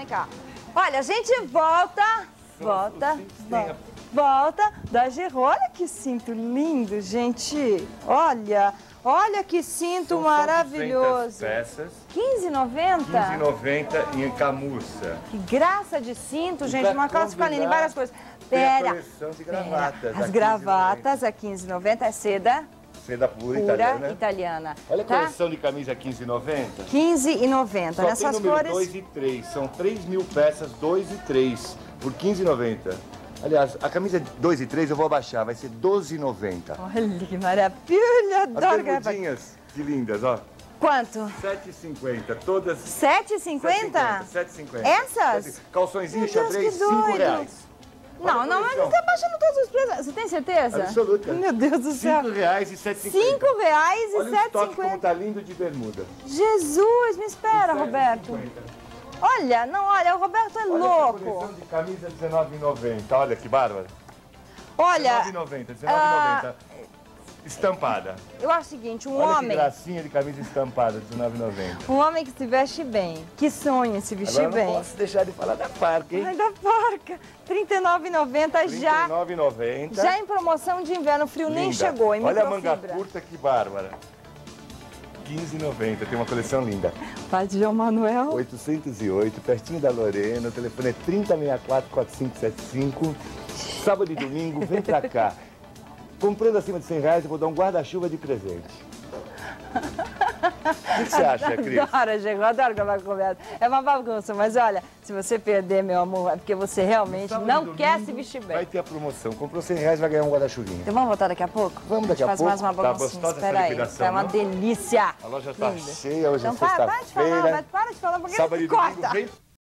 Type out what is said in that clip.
vem cá. Olha, a gente volta da Gerro. Olha que cinto lindo, gente. Olha que cinto maravilhoso. Peças. R$15,90? R$15,90 em camurça. Que graça de cinto, gente. pra Uma calça com linda em várias coisas. Tem a coleção de gravatas. As gravatas a R$15,90 é seda. Seda pura italiana. Olha a coleção de camisa R$15,90. R$15,90. Só Nessas tem número cores. 2 e 3. São 3.000 peças, 2 e 3, por R$15,90. Aliás, a camisa 2 e 3 eu vou abaixar, vai ser R$12,90. Olha que maravilha, adoro as bermudinhas, que lindas, ó. Quanto? R$7,50, todas... R$7,50? R$7,50. Essas? Calçõezinho xadrez, R$5. Não, mas você está baixando todos os preços. Você tem certeza? Absoluta. Meu Deus do céu. R$5 e R$7,50. R$5 e Olha o estoque como R$7,50. tá lindo de bermuda. Jesus, me espera, Roberto. Olha, o Roberto é louco. Olha essa coleção de camisa R$19,90. Olha que bárbara. Olha, R$19,90. Estampada. eu acho o seguinte, Olha que gracinha de camisa estampada, R$19,90. um homem que se veste bem, que sonha em se vestir Agora eu bem. não posso deixar de falar da Parca, hein? Ai, da Parca. R$39,90 já. R$39,90. Já em promoção de inverno, o frio nem chegou. Em Olha a manga microfibra. curta, que bárbara. R$15,90. Tem uma coleção linda. Pai de João Manuel. 808, pertinho da Lorena. O telefone é 3064-4575. Sábado e domingo, vem pra cá. Comprando acima de R$100, eu vou dar um guarda-chuva de presente. O que você acha, Cris? Adoro, Diego, adoro gravar conversa. É uma bagunça, mas olha, se você perder, meu amor, é porque você realmente não quer se vestir bem. Vai ter a promoção. Comprou R$100, vai ganhar um guarda-chuvinha. Então vamos voltar daqui a pouco? Vamos daqui a pouco. Faz mais uma baguncinha. Tá gostosa Espera essa aí, liquidação, é uma não? delícia. A loja tá cheia, hoje Então é sexta-feira. para de falar, porque Sábado e corta. domingo, vem